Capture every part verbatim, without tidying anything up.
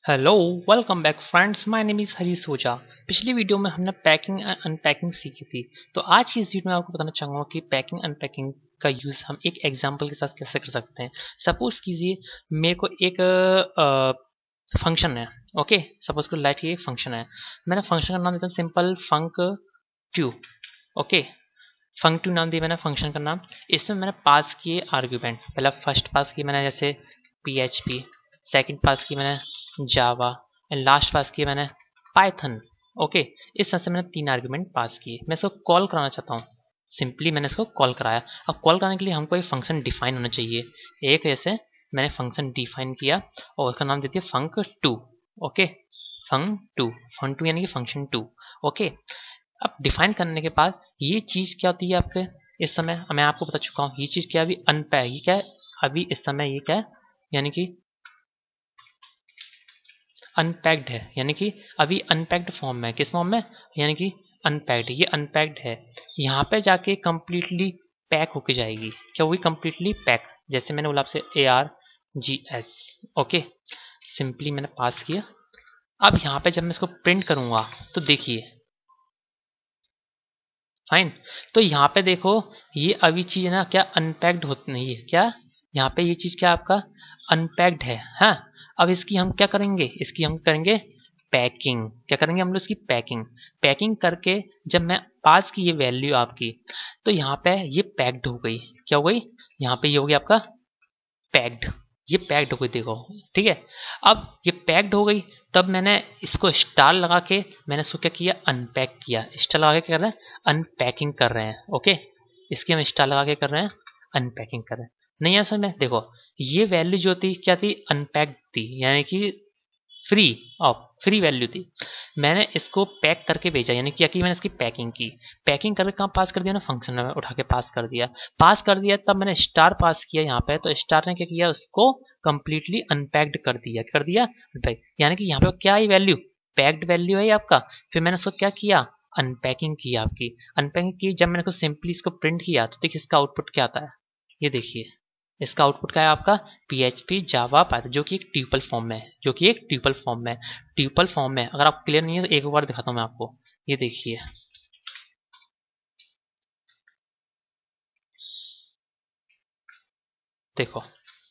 Hello, welcome back friends. My name is Harish Ojha. पिछली video में हमने पैकिंग एंड अनपैकिंग सीखी थी। तो आज की इस वीडियो में आपको बताना चाहूँगा कि पैकिंग अनपैकिंग का यूज़ हम एक एग्जांपल के साथ कैसे कर सकते हैं। सपोज कीजिए मेरे को एक फंक्शन है। ओके, सपोज को लाइट ये फंक्शन है। मैंने फंक्शन का नाम देता हूँ सिंपल फंक ट्यू। ओके, फंक ट्यू नाम दिया मैंने फंक्शन का नाम। इसमें मैंने पास किए आर्ग्यूमेंट। पहला फर्स्ट पास की मैंने जैसे P H P, second pass की मैंने जावा एंड लास्ट पास किए मैंने पाइथन। ओके, इस तरह से मैंने तीन आर्ग्यूमेंट पास किए। मैं इसको कॉल कराना चाहता हूँ। सिंपली मैंने इसको कॉल कराया। अब कॉल कराने के लिए हमको एक फंक्शन डिफाइन होना चाहिए। एक ऐसे मैंने फंक्शन डिफाइन किया और उसका नाम दे दिया func two. Okay, func two func two यानी कि फंक्शन टू। ओके, अब डिफाइन करने के बाद ये चीज़ क्या होती है आपके इस समय मैं आपको बता चुका हूँ। ये चीज़ क्या अभी अनपैक, ये क्या है अभी इस समय, ये क्या है यानी कि अनपैक्ड है, यानी कि अभी अनपैक्ड फॉर्म में। किस फॉर्म में? यानी कि अनपैक्ड। ये अनपैक्ड है, यहाँ पे जाके कंप्लीटली पैक होके जाएगी। क्या हुई? Completely pack. जैसे मैंने बोला आपसे A R G S. Okay, simply मैंने पास किया। अब यहाँ पे जब मैं इसको प्रिंट करूंगा तो देखिए, फाइन। तो यहाँ पे देखो, ये अभी चीज है ना क्या अनपैक्ड होती नहीं है क्या? यहाँ पे ये चीज क्या आपका अनपैक्ड है। हाँ, अब इसकी हम क्या करेंगे? इसकी हम करेंगे पैकिंग। क्या करेंगे हम लोग? इसकी पैकिंग। पैकिंग करके जब मैं पास की ये वैल्यू आपकी, तो यहाँ पे ये पैक्ड हो गई। क्या हो गई? यहाँ पे ये हो गया आपका पैक्ड। ये पैक्ड हो गई, देखो। ठीक है, अब ये पैक्ड हो गई। तब मैंने इसको स्टार लगा के मैंने इसको क्या किया? अनपैक किया। स्टार लगा के क्या कर रहे हैं? अनपैकिंग कर रहे हैं। ओके, इसकी हम स्टार लगा के कर रहे हैं अनपैकिंग कर रहे हैं। नहीं है समझ में? देखो, ये वैल्यू जो थी क्या थी? अनपैक्ड थी, यानी कि फ्री ऑफ फ्री वैल्यू थी। मैंने इसको पैक करके भेजा, यानी क्या कि मैंने इसकी पैकिंग की। पैकिंग करके कहाँ पास कर दिया ना? फंक्शन में उठा के पास कर दिया। पास कर दिया तब मैंने स्टार पास किया यहाँ पे, तो स्टार ने क्या किया? उसको कंप्लीटली अनपैक्ड कर दिया। कर दिया अनपैक, यानी कि यहाँ पे क्या है? वैल्यू पैक्ड वैल्यू है आपका। फिर मैंने उसको क्या किया? अनपैकिंग की आपकी। अनपैकिंग की जब मैंने इसको सिंपली इसको प्रिंट किया तो देखिए इसका आउटपुट क्या आता है। ये देखिए, इसका आउटपुट क्या है आपका? पीएचपी जावा पाइथन, जो कि एक ट्यूपल फॉर्म में है। जो कि एक ट्यूपल फॉर्म में ट्यूपल फॉर्म में अगर आप क्लियर नहीं है तो एक बार दिखाता हूं मैं आपको। ये देखिए, देखो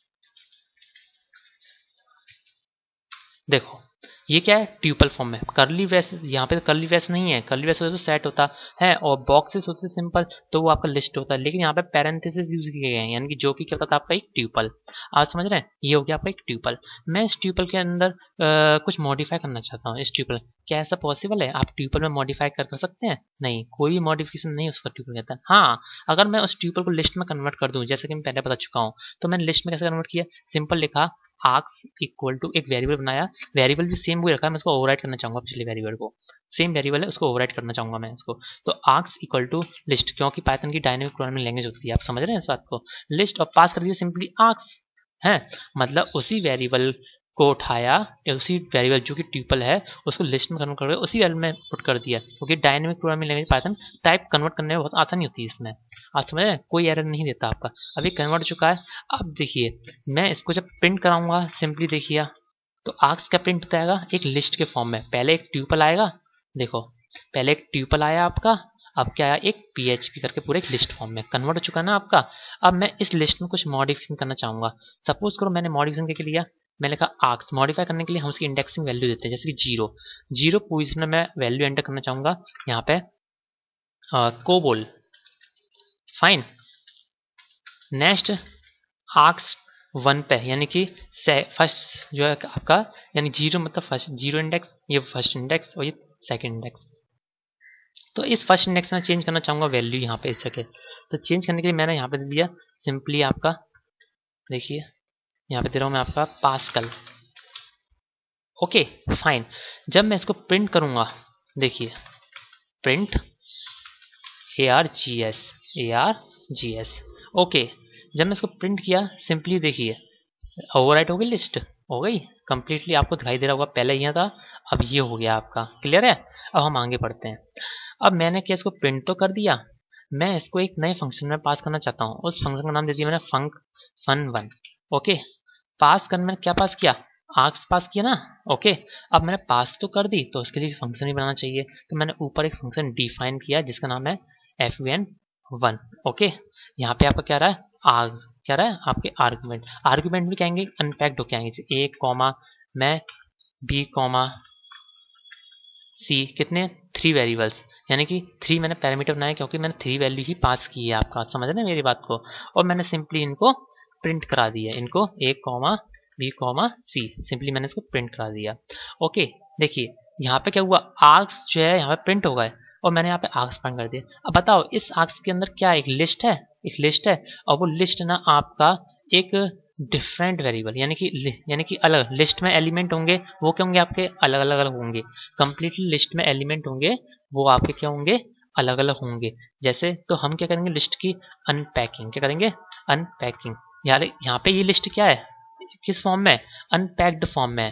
देखो ये क्या है? ट्यूपल फॉर्म में करली ब्रेस। यहाँ पे करली ब्रेस नहीं है। करली ब्रेस होता तो सेट होता है और बॉक्सेस होते सिंपल, तो वो आपका लिस्ट होता है। लेकिन यहाँ पे पैरेंथेसिस यूज किए गए हैं, यानी कि जो कि क्या होता था आपका एक ट्यूपल। आप समझ रहे हैं? ये हो गया आपका एक ट्यूपल। मैं इस ट्यूपल के अंदर आ, कुछ मॉडिफाई करना चाहता हूँ। इस ट्यूपल, क्या ऐसा पॉसिबल है? आप ट्यूपल में मॉडिफाई कर कर सकते हैं? नहीं, कोई मॉडिफिकेशन नहीं उसका ट्यूपल कहता है। हाँ, अगर मैं उस ट्यूपल को लिस्ट में कन्वर्ट कर दूं, जैसे कि मैं पहले बता चुका हूँ, तो मैंने लिस्ट में कैसे कन्वर्ट किया? सिंपल लिखा आर्क्स इक्वल टू एक वेरिएबल बनाया। वेरिएबल भी सेम वही रखा है, मैं इसको ओवरराइट करना चाहूंगा। पिछले वेरिएबल को सेम वेरिएबल है, उसको ओवरराइट करना चाहूंगा मैं इसको। तो आर्क्स इक्वल टू लिस्ट, क्योंकि पाइथन की डायनेमिक प्रोग्रामिंग लैंग्वेज होती है, आप समझ रहे हैं इस बात को। लिस्ट और पास कर दिया सिंपली आर्क्स है, मतलब उसी वेरिएबल को उठाया, उसी वेरिएबल जो कि ट्यूपल है उसको लिस्ट में कन्वर्ट करके उसी वेरिएबल में पुट कर दिया। क्योंकि dynamic programming language Python type convert करने में बहुत आसानी होती है इसमें। आप समझ रहे हैं? कोई एरर नहीं देता आपका। अभी कन्वर्ट हो चुका है। अब देखिए, मैं इसको जब प्रिंट कराऊंगा, सिंपली देखिए, तो आर्क्स का प्रिंट होता है एक लिस्ट के फॉर्म में। पहले एक ट्यूपल आएगा, देखो, पहले एक ट्यूपल आया आपका। अब क्या आया? एक पीएचपी करके पूरे एक लिस्ट फॉर्म में कन्वर्ट हो चुका है ना आपका। अब मैं इस लिस्ट में कुछ मॉडिफिकेशन करना चाहूंगा। सपोज करो मैंने मॉडिफिकेशन के लिया, मैंने कहा आर्क्स मॉडिफाई करने के लिए हम उसकी इंडेक्सिंग वैल्यू देते हैं, जैसे कि जीरो जीरो पोजिशन में मैं वैल्यू एंटर करना चाहूंगा यहाँ पे COBOL. Fine, next args one पे, यानी कि फर्स्ट जो है आपका, यानी जीरो मतलब फर्स्ट, जीरो इंडेक्स, ये फर्स्ट इंडेक्स और ये सेकंड इंडेक्स। तो इस फर्स्ट इंडेक्स में चेंज करना चाहूंगा वैल्यू यहाँ पे इस जगह। तो चेंज करने के लिए मैंने यहाँ पे दे दिया सिंपली आपका, देखिए यहाँ पे दे रहा हूँ मैं आपका पास्कल। ओके फाइन, जब मैं इसको प्रिंट करूंगा, देखिए print A R G S, A R G S. Okay, जब मैं इसको प्रिंट किया, सिंपली देखिए ओवरराइट हो गई, लिस्ट हो गई कंप्लीटली। आपको दिखाई दे रहा होगा, पहले यहाँ था, अब ये हो गया आपका। क्लियर है? अब हम आगे बढ़ते हैं। अब मैंने क्या इसको प्रिंट तो कर दिया, मैं इसको एक नए फंक्शन में पास करना चाहता हूँ। उस फंक्शन का नाम दे दिया मैंने func fun one. Okay, pass करने में क्या पास किया? आर्क्स पास किया ना, ओके। अब मैंने पास तो कर दी, तो उसके लिए फंक्शन भी बनाना चाहिए, तो मैंने ऊपर एक फंक्शन डिफाइन किया जिसका नाम है F U N one, okay. यहाँ पे आपका क्या रहा है, आर्ग, क्या रहा है आपके आर्गुमेंट, आर्गुमेंट भी कहेंगे अनपैक्ड होके आएंगे, ए कॉमा मैं बी कॉमा सी, कितने थ्री वेरिएबल्स, यानी कि थ्री मैंने पैरामीटर बनाया क्योंकि मैंने थ्री वैल्यू ही पास की है, आपका समझ रहे ना मेरी बात को। और मैंने सिंपली इनको प्रिंट करा दिया, इनको A comma B comma C, simply मैंने इसको प्रिंट करा दिया, ओके। देखिए यहाँ पे क्या हुआ, आर्क्स जो है यहाँ पे प्रिंट हो गए और मैंने यहाँ पे आर्क्स प्रिंट कर दिया। अब बताओ इस आर्क्स के अंदर क्या, एक लिस्ट है, एक लिस्ट है, और वो लिस्ट ना आपका एक डिफरेंट वेरिएबल, यानी कि यानी कि अलग लिस्ट में एलिमेंट होंगे, वो क्या होंगे आपके अलग अलग अलग होंगे, कंप्लीटली लिस्ट में एलिमेंट होंगे वो आपके क्या होंगे, अलग अलग होंगे। जैसे तो हम क्या करेंगे, लिस्ट की अनपैकिंग, क्या करेंगे, अनपैकिंग। यार यहाँ पे ये लिस्ट क्या है, किस फॉर्म में, अनपैक्ड फॉर्म में,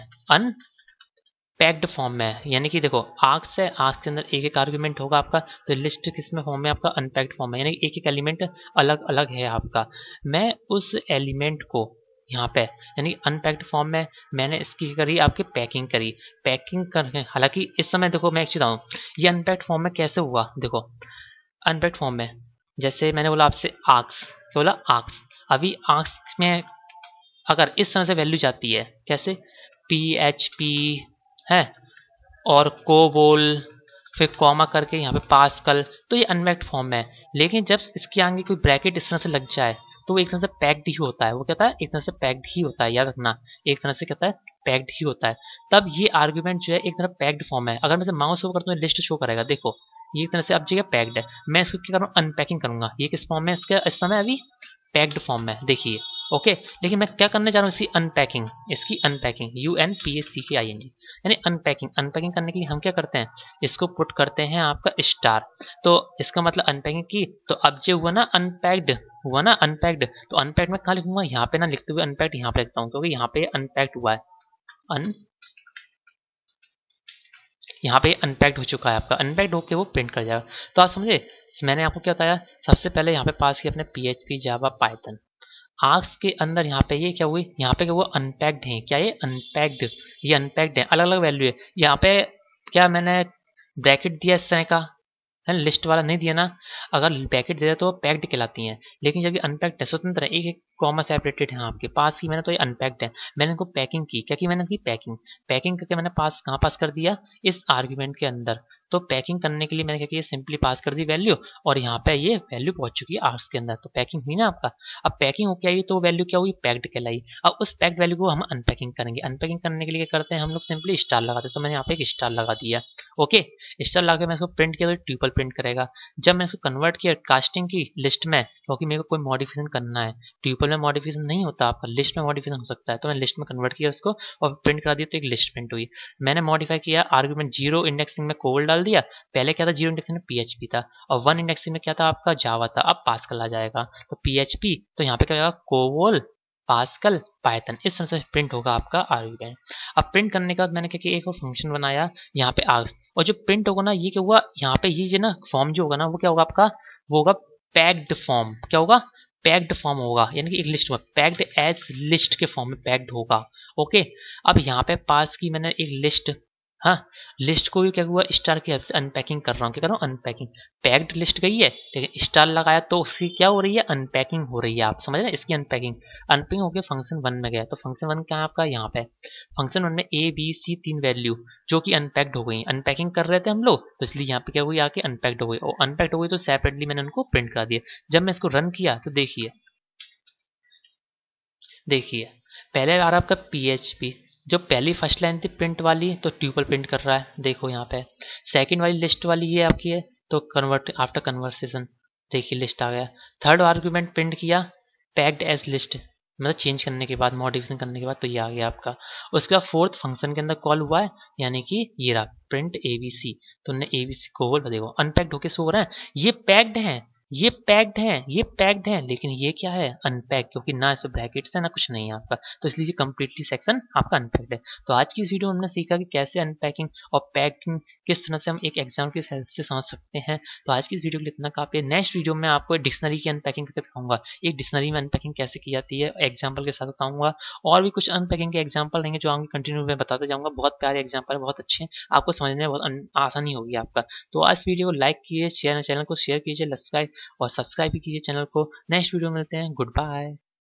अनपैक्ड फॉर्म में, यानी कि देखो आर्क्स है, आर्क्स के अंदर एक एक आर्गुमेंट होगा आपका, तो लिस्ट किस में फॉर्म में, आपका अनपैक्ड फॉर्म में, यानी एक एक एलिमेंट अलग अलग है आपका। मैं उस एलिमेंट को यहाँ पे यानी अनपैक्ड फॉर्म में मैंने इसकी करी आपकी पैकिंग करी, पैकिंग करके, हालांकि इस समय देखो मैं एक चीज बताऊँ, ये अनपैक्ड फॉर्म में कैसे हुआ, देखो अनपैक्ड फॉर्म में जैसे मैंने बोला आपसे आर्क्स, क्या बोला आर्क्स, अभी आर्क्स में अगर इस तरह से वैल्यू जाती है, कैसे पी एच पी है और कोबोल फिर कॉमा करके यहाँ पे पास्कल, तो ये अनपैक्ड फॉर्म में है। लेकिन जब इसके आगे कोई ब्रैकेट इस तरह से लग जाए तो वो एक तरह से पैक्ड ही होता है, वो कहता है एक तरह से पैक्ड ही होता है, याद रखना एक तरह से कहता है पैक्ड ही होता है। तब ये आर्गुमेंट जो है एक तरह पैक्ड फॉर्म है, अगर मैं माउस शो करता हूँ लिस्ट शो करेगा, देखो ये एक तरह से अब जगह पैक्ड है, मैं इसको क्या करूँ अनपैकिंग करूंगा, ये किस फॉर्म में इसका इस समय अभी पैक्ड फॉर्म में, देखिए ओके। लेकिन मैं क्या करने जा रहा हूँ, इसकी अनपैकिंग, इसकी unpacking, U N P S C K I N G, यानी अनपैकिंग। अनपैकिंग करने के लिए हम क्या करते हैं, इसको पुट करते हैं आपका स्टार, तो इसका मतलब अनपैकिंग की, तो अब जो हुआ ना अनपैक्ड, हुआ ना अनपैक्ड, तो अनपैक्ड में कहाँ लिखूंगा, यहाँ पे ना लिखते हुए अनपैक्ड यहाँ पे लिखता हूँ, क्योंकि यहाँ पे अनपैक्ड हुआ है, अन यहाँ पे अनपैक्ड हो चुका है आपका, अनपैक्ड होके वो प्रिंट कर जाएगा। तो आप समझे, मैंने आपको क्या बताया, सबसे पहले यहाँ पे पास किया अपने P H P Java Python, args के अंदर यहाँ पे ये क्या हुई, यहाँ पे क्या हुआ अनपैक्ड है, क्या ये अनपैक्ड, ये अनपैक्ड है, अलग अलग वैल्यू है। यहाँ पे क्या मैंने ब्रैकेट दिया इस तरह का है, लिस्ट वाला नहीं दिया ना, अगर ब्रैकेट दे दे तो पैक्ड कहलाती हैं, लेकिन जब ये अनपैक्ड है स्वतंत्र है, एक एक कॉमा सेपरेटेड है आपके पास की, मैंने तो ये अनपैक्ड है, मैंने इनको पैकिंग की, क्या की मैंने की पैकिंग, पैकिंग करके मैंने पास कहाँ पास कर दिया, इस आर्ग्यूमेंट के अंदर। तो पैकिंग करने के लिए मैंने क्या किया, सिंपली पास कर दी वैल्यू, और यहाँ पे ये वैल्यू पहुंच चुकी है आर्क्स के अंदर, तो पैकिंग हुई ना आपका। अब पैकिंग हो क्या आई, तो वैल्यू क्या हुई, पैक्ड कहलाई। अब उस पैक्ड वैल्यू को हम अनपैकिंग करेंगे, अनपैकिंग करने के लिए क्या करते हैं हम लोग, सिंपली स्टार लगाते हैं, तो मैंने यहाँ पे एक स्टार लगा दिया, ओके। स्टार लगा मैं इसको प्रिंट किया तो ट्यूपल प्रिंट करेगा। जब मैं इसको कन्वर्ट किया कास्टिंग की लिस्ट में, क्योंकि मेरे को कोई मॉडिफिकेशन करना है, ट्यूपल में मॉडिफिकेशन नहीं होता आपका, लिस्ट में मॉडिफिकेशन हो सकता है, तो मैं लिस्ट में कन्वर्ट किया उसको और प्रिंट करा दिया, तो एक लिस्ट प्रिंट हुई। मैंने मॉडिफाई किया आर्गुमेंट, जीरो इंडेक्सिंग में कोबोल डाल दिया, पहले क्या था जीरो इंडेक्सिंग में पीएचपी था, और वन इंडेक्सिंग में क्या था आपका जावा था, अब पास्कल आ जाएगा, तो पीएचपी, तो यहाँ पे क्या होगा कोबोल पास्कल पाइथन, इस तरह से प्रिंट होगा आपका आर्गुमेंट। अब प्रिंट करने के बाद मैंने क्या किया, एक और फंक्शन बनाया यहाँ पे आर्क्स, और जो प्रिंट होगा ना ये क्या हुआ, यहाँ पे ये जो ना फॉर्म जो होगा ना वो क्या होगा आपका, वो होगा पैक्ड फॉर्म, क्या होगा पैक्ड फॉर्म होगा, यानी कि एक लिस्ट में पैक्ड एज लिस्ट के फॉर्म में पैक्ड होगा, ओके। अब यहाँ पे पास की मैंने एक लिस्ट, हाँ लिस्ट को भी क्या हुआ स्टार की हेल्प से अनपैकिंग कर रहा हूँ, क्या कर रहा हूँ अनपैकिंग, पैक्ड लिस्ट गई है लेकिन स्टार लगाया तो उसकी क्या हो रही है, अनपैकिंग हो रही है, आप समझ रहे हैं इसकी अनपैकिंग। अनपैकिंग होकर फंक्शन वन में गया, तो फंक्शन वन क्या है आपका, यहाँ पे फंक्शन वन में ए बी सी तीन वैल्यू जो कि अनपैक्ड हो गई, अनपैकिंग कर रहे थे हम लोग, तो इसलिए यहाँ पे क्या हुई आके अनपैक्ड हो गई, और अनपैक्ड हो गई तो सेपरेटली मैंने उनको प्रिंट करा दिया। जब मैं इसको रन किया तो देखिए देखिए पहले आ रहा आपका पीएचपी, जो पहली फर्स्ट लाइन थी प्रिंट वाली तो ट्यूपल प्रिंट कर रहा है, देखो यहाँ पे सेकंड वाली लिस्ट वाली ये आपकी है, तो कन्वर्ट आफ्टर कन्वर्सेशन, देखिए लिस्ट आ गया। थर्ड आर्गुमेंट प्रिंट किया पैक्ड एज लिस्ट, मतलब चेंज करने के बाद मॉडिफिकेशन करने के बाद तो ये आ गया आपका। उसके बाद फोर्थ फंक्शन के अंदर कॉल हुआ है, यानी कि ये रहा प्रिंट एबीसी, तो हमने एबीसी को बोल देखो अनपैक्ड होके शो हो रहा है, ये पैक्ड है ये पैक्ड है, ये पैक्ड है, लेकिन ये क्या है, अनपैक्ड, क्योंकि ना इसमें ब्रैकेट्स है ना कुछ नहीं है आपका, तो इसलिए कंप्लीटली सेक्शन आपका अनपैक्ड है। तो आज की इस वीडियो में हमने सीखा कि कैसे अनपैकिंग और पैकिंग किस तरह से हम एक एग्जाम की हेल्प से समझ सकते हैं। तो आज की इस वीडियो के लिए इतना काफी है। नेक्स्ट वीडियो में आपको डिक्शनरी की अनपैकिंग करके दिखाऊंगा, एक डिक्शनरी में अनपैकिंग कैसे की जाती है, एग्जाम्पल के साथ बताऊंगा। और भी कुछ अनपैकिंग के एग्जाम्पल रहेंगे जो आगे कंटिन्यू में बताते जाऊंगा। बहुत प्यारे एग्जाम्पल, बहुत अच्छे हैं, आपको समझने में बहुत आसानी होगी आपका। तो आज वीडियो को लाइक कीजिए, शेयर चैनल को शेयर कीजिए, और सब्सक्राइब भी कीजिए चैनल को। नेक्स्ट वीडियो में मिलते हैं, गुड बाय।